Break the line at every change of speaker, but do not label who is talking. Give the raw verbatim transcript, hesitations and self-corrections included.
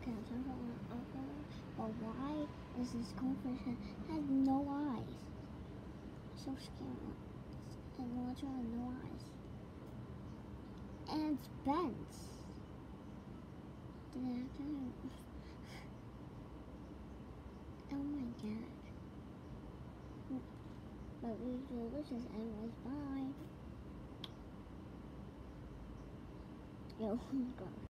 can but why is this goldfish has no eyes? So scary. And literally no eyes. And it's bent. Did I have to? Oh my god. But we delicious anyways. Bye. Yo, go.